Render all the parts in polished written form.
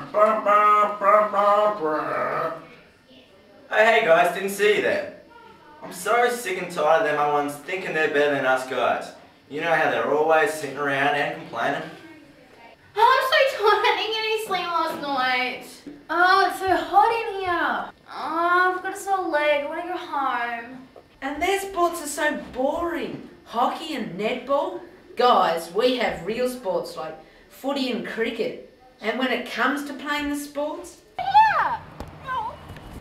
Oh, hey guys, didn't see you there. I'm so sick and tired of them other ones thinking they're better than us guys. You know how they're always sitting around and complaining. Oh, I'm so tired. I didn't get any sleep last night. Oh, it's so hot in here. Oh, I've got a sore leg. I want to go home. And their sports are so boring. Hockey and netball. Guys, we have real sports like footy and cricket. And when it comes to playing the sports... Yeah. No.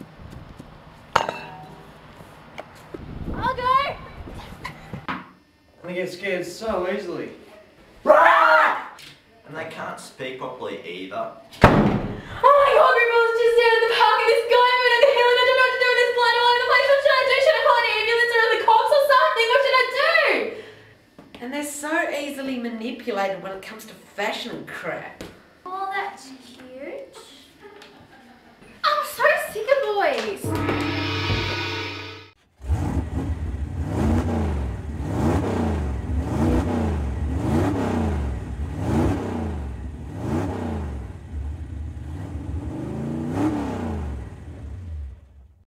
I'll go. They get scared so easily. And they can't speak properly either. Oh my god, Grandma's just down in the park and this guy moving at the hill and I don't know what to do with this blood all over the place. What should I do? Should I call an ambulance or the cops or something? What should I do? And they're so easily manipulated when it comes to fashion and crap. Oh, that's cute. I'm so sick of boys.